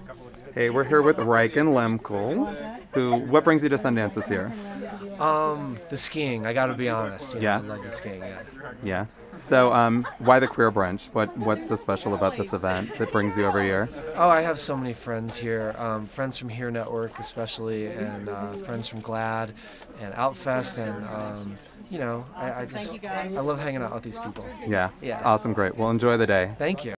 Hey, we're here with Reichen Lehmkuhl, what brings you to Sundance this year? The skiing. I gotta be honest. Yeah? I love the skiing. Yeah. Yeah. So, why the Queer Brunch? What's so special about this event that brings you every year? Oh, I have so many friends here. Friends from Here Network, especially, and friends from GLAD and Outfest, and I love hanging out with these people. Yeah. Yeah. It's awesome, great. Well, enjoy the day. Thank you.